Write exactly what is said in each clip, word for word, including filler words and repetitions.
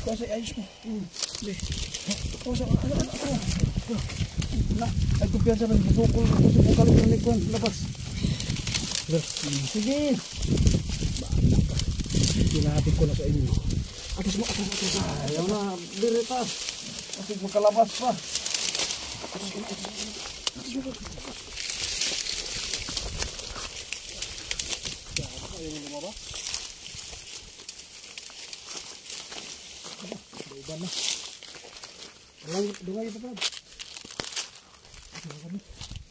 Kasi ayos mo. Hindi. Kasi ano, ano, ano. Na, ay kumpiyansa ng busukol. Kasi mong kalikunik ko. Labas. Sige. Baala ka. Sinabi ko na sa inyo. Atas mo, atas, atas. Ayaw na, biritas. Kasi magkalabas pa. Atas mo, atas mo. Atas mo. Ayaw mo lumabas. Iba na. Dungay, dungay ito pa. Dungay kami.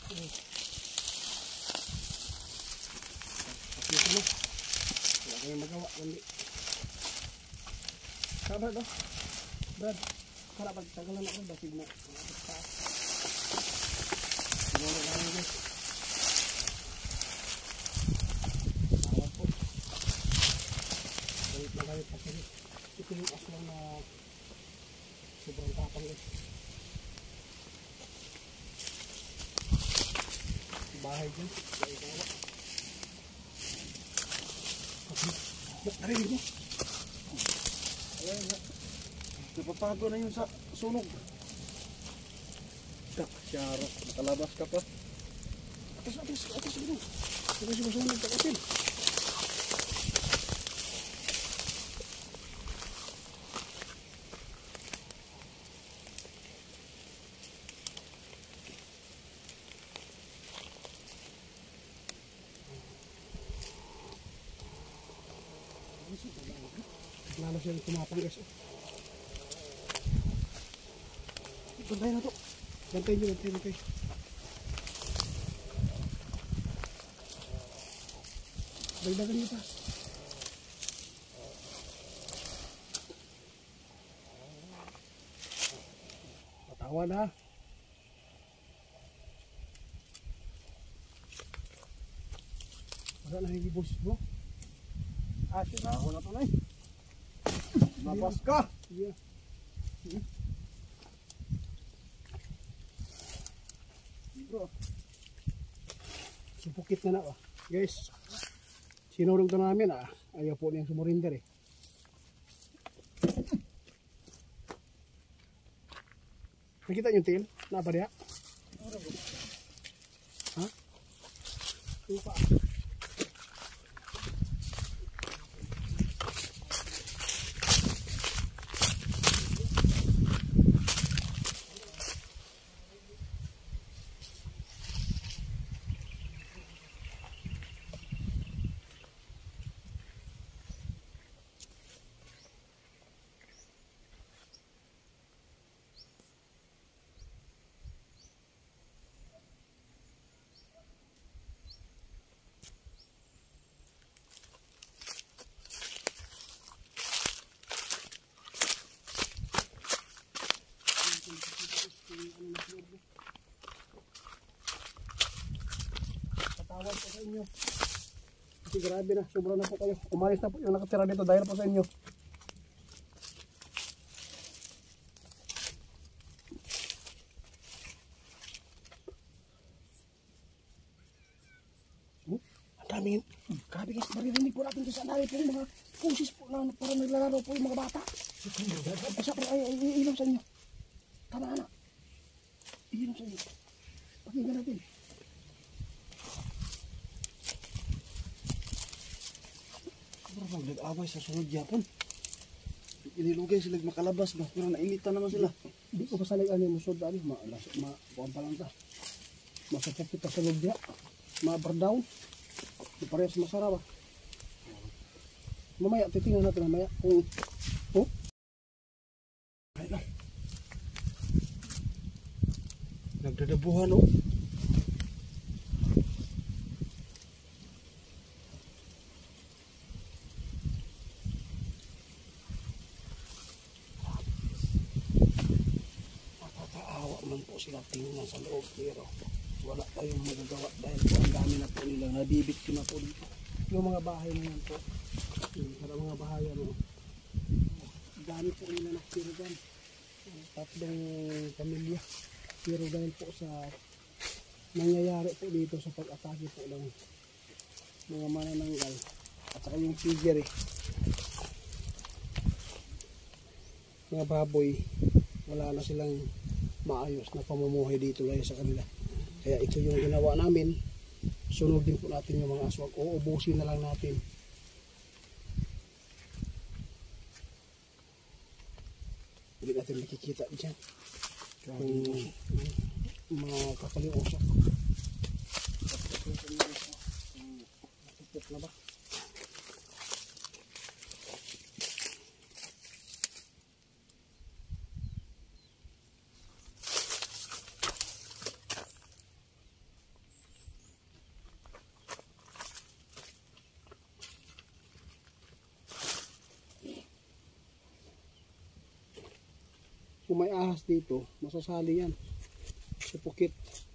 Pati ito na. Wala kayong magawa. Kundi. Saka Brad oh. Brad. Para pagtagalan ako. Basig na. Sinulog namin guys. Awat po. Galit na galit pa kami. Ito yung aswang na sobrang tapang guys. Bahay dyan. Narinig mo? Ayan na. Napapago na yun sa sunog. Tak, syaro. Nakalabas ka pa. Atas, atas, atas. Atas, atas, masunog ka kapil. Lalo siya tumapang guys. Bantay na to. Bantay nyo, bantay nyo kayo. Dagdagan nyo pa. Patawan ha. Wala na hindi boses mo. Asin na ako na to na eh. Nabas ka! Yeah. Hmm? Bro. Supukit na na ah. Guys, sinurog to namin ah. Ayaw po niyang sumurinder eh. Nakita niyo yung tail? Napa diya? Ha? Tupa. Patawad po sa inyo. Kasi grabe na, sobra na po kayo. Umalis na po yung nakatira dito dahil po sa inyo. Hmm? Ang daming, grabe guys, maririnig po natin sa lahat po yung mga pusis po na parang naglalaro po yung mga bata. Isa po, ay, ay, iinom sa inyo. Tama na. Iinom sa inyo. Pakinggan natin. Parang nag-away sa sunod yapon. Inilugay sila makalabas ba? Pero nainitan naman sila. Hindi ko pasalig ano yung musod dali. Ma-buwan pa lang ta. Masapot kita sa lubya. Ma-bar down. Di parehas masarap ba? Mamaya, titingnan natin mamaya. Kung... Oh? Ay lang. Nagdadabuhan o. Oh. Matataawa man po sila tingnan sa loob. Pero wala tayong magagawa dahil po ang dami na po nila. Nabibit ko na po dito. Yung mga bahay na yan po. Yung mga bahay ano. Dami po nila nakitira dyan. Tatlong pamilya. Pero dahil po sa nangyayari po dito sa pag-atake po ng mga manananggal at saka yung figure eh. mga baboy, wala na silang maayos na pamumuhay dito gaya sa kanila. Kaya ito yung ginawa namin. Sunodin po natin yung mga aswang. O ubusin na lang natin. Hindi natin makikita dyan. Kung mga kapal yung usok. Natupok na ba? Kung may ahas dito, masasali yan sa pukit.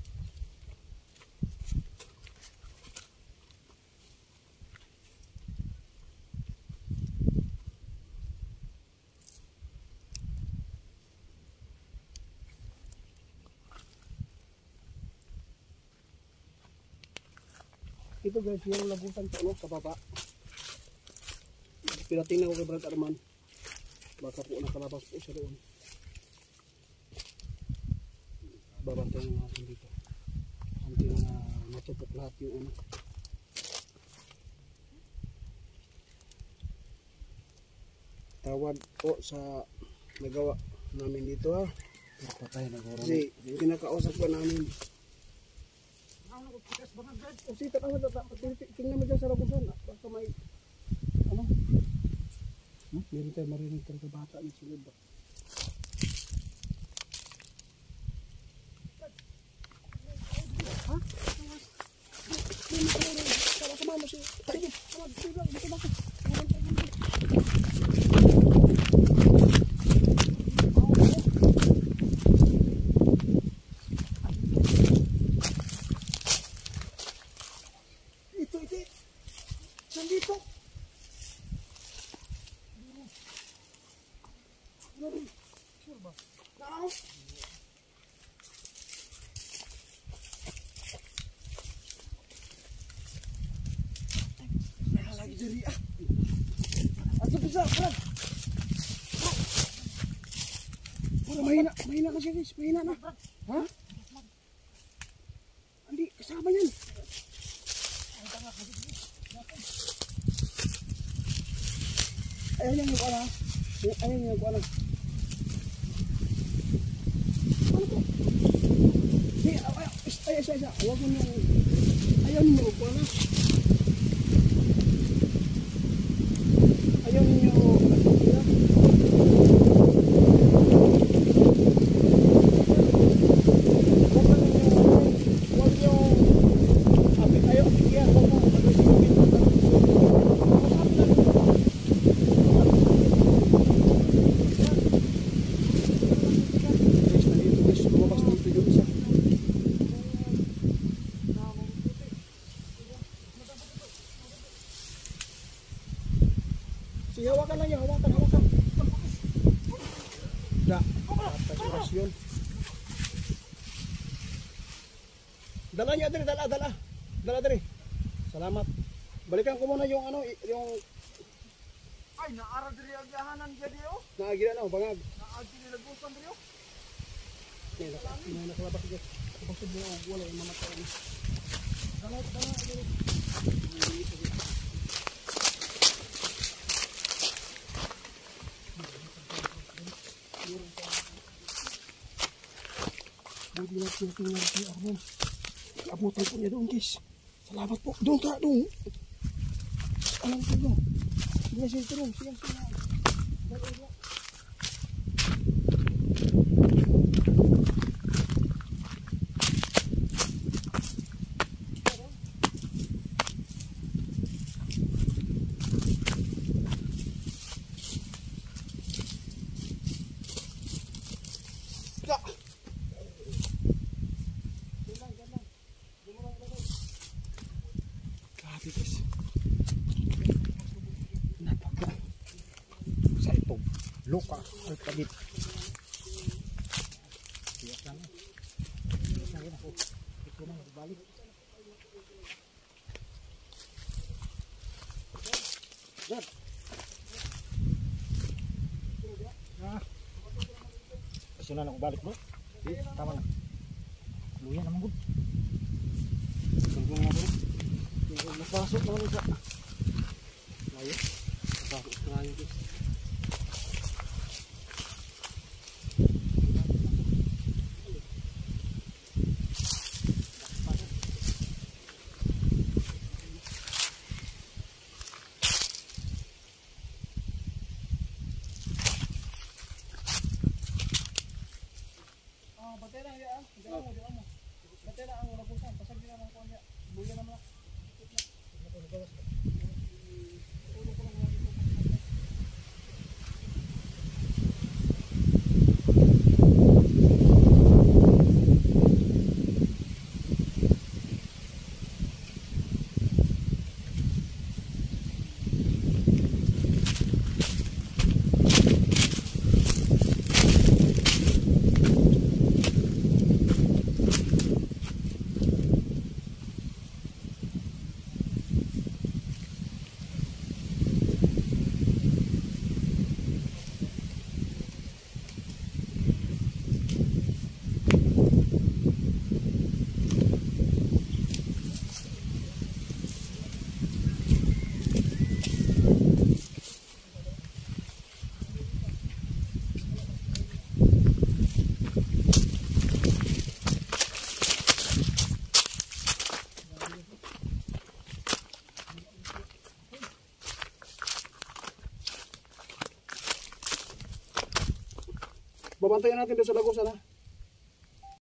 Ito guys, yung labutan po, no, kababa. Pinatingnan ko kay Brad Arman. Baka po nakalabas po siya doon. Babantayan natin dito until na uh, matupok lahat yung ano. Tawad po sa nagawa namin dito, ha. Kasi pinakausap ko namin. O sita ka na, tingnan mo dyan sa labusan. Baka may ano, hmm? Meron tayo marinig talaga bata ng sunod ba. Ha? Para kumama siya. Sige, kamad, sige lang, dito lang. Ito, ito. Nandito. Sure ba? Naaw. Jadi ah, ato bisa, Brad. Pura mahina, mahina kasi guys, mahina na. Ha? Andi, kasama yan. Ayaw niya yung ala, ayaw niya yung ala. Ano to? Di, ayaw, ayaw, ayaw, ayaw, huwag mo niyo, ayaw niyo yung ala. Ayaw niyo nagpapira. Huwag niyo apit, ayaw apit yan. Huwag mo agresif apit. Guys, nandito guys, lumabas na dito yung isa. Sige, hawakan lang yun, hawakan, hawakan. Da, atas orasyon. Dala niya dali, dala, dala. Dala dali. Salamat. Balikan ko muna yung ano, yung... Ay, naara diri ang yahanan dyan diyo. Naagira na, bangag. Naagi nilagusan diyo. Yan, may nakalabas dyan. Kapasod mo, wala yung mamatay. Dala, dala, dala. Buti na tinitingnan si Arman. Abutan po niya doon guys. Salamat po. Doon ka, doon. Alam ko doon. Sige, sige, doon. Sige, sige. Dali, dali. Grabe guys. Napaka sa itong luka ay pagit. Tiyak lang. Sayang ako. Ito na balik. Dad. Ah. Desisyon na nang balik bro. Eh, tama na. Luya naman bro. Tungkol nga bro. Napasok naman isa. Layo. Napasok na nga yun guys. Batay lang ya, hindi mo, di mo. Batay lang ang lagusan, pasag nila ng kunya. Buya naman. Babantayan natin doon sa lagusan ha.